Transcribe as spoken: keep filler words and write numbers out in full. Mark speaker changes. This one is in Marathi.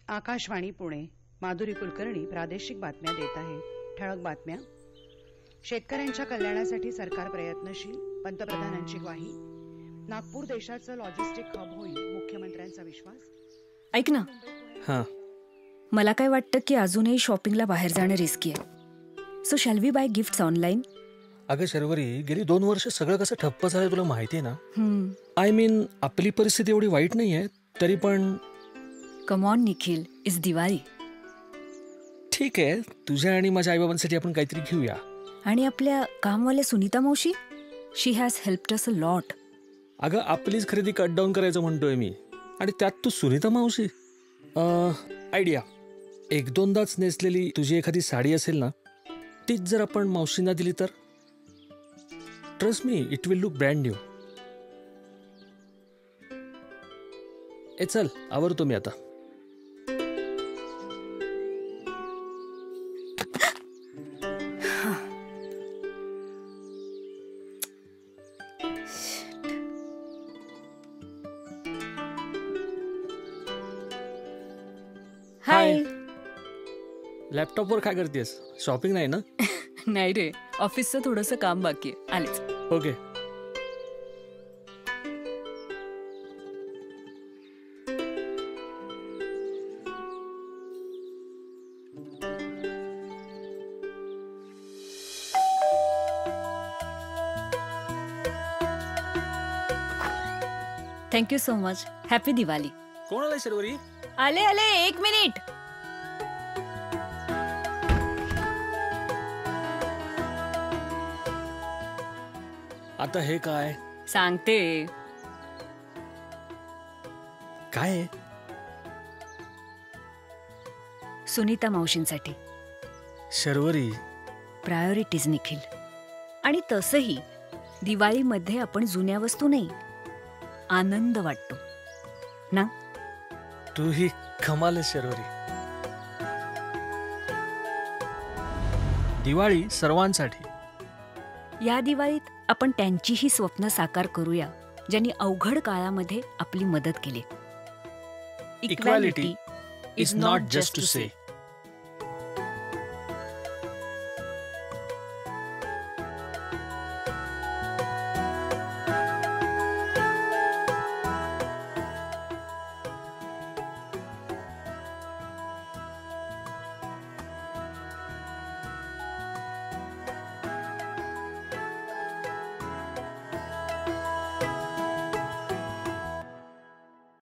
Speaker 1: आकाशवाणी पुणे. माधुरी कुलकर्णी प्रादेशिक बातम्या देत आहे. ठळक बातम्या. शेतकऱ्यांच्या कल्याणासाठी सरकार प्रयत्नशील, पंतप्रधानांची ग्वाही. नागपूर देशाचं लॉजिस्टिक हब होईल, मुख्यमंत्र्यांचा विश्वास.
Speaker 2: ऐक ना,
Speaker 3: हां
Speaker 2: मला काय वाटतं की अजूनही शॉपिंगला बाहेर जाणं रिस्की आहे. So shall we buy gifts online?
Speaker 3: अगं शर्वरी, गेली दोन वर्ष सगळं कसं ठप्प झालं तुला माहिती आहे ना.
Speaker 2: हम्म
Speaker 3: आय मीन आपली परिस्थिती एवढी वाईट नाही आहे तरी पण.
Speaker 2: Come on Nikhil, is Diwali.
Speaker 3: ठीक आहे, तुझ्या आणि माझ्या आईबाबांसाठी आपण काहीतरी घेऊया.
Speaker 2: आणि आपल्या कामवाल्या सुनीता मावशी, she has helped us a lot.
Speaker 3: अगं आपलीच खरेदी कट डाऊन करायचं म्हणतोय मी, आणि त्यात तू सुनीता मावशी. आयडिया, एक दोनदाच नेसलेली तुझी एखादी साडी असेल ना, तीच जर आपण मावशींना दिली तर. Trust me, it will look brand new. ए चल, आवरतो मी आता.
Speaker 2: हाय.
Speaker 3: लॅपटॉपवर काय करतेस? शॉपिंग नाही ना?
Speaker 2: नाही रे, ऑफिसचं थोडंसं काम बाकी आहे. आलेच.
Speaker 3: Okay.
Speaker 2: Thank you so much. Happy Diwali.
Speaker 3: कोण आलाय शर्वरी?
Speaker 2: आले आले, एक मिनिट.
Speaker 3: आता हे काय
Speaker 2: सांगते.
Speaker 3: काय आहे?
Speaker 2: सुनीता मावशींसाठी
Speaker 3: शर्वरी,
Speaker 2: प्रायोरिटीज निखिल. आणि तसंही दिवाळीमध्ये आपण जुन्या वस्तू नाही, आनंद वाटतो ना.
Speaker 3: तू ही कमाल आहे शर्वरी. दिवाळी सर्वांसाठी.
Speaker 2: या दिवाळीत आपण त्यांचीही स्वप्न साकार करूया, ज्यांनी अवघड काळामध्ये आपली मदत केली.
Speaker 3: Equality is not just to say.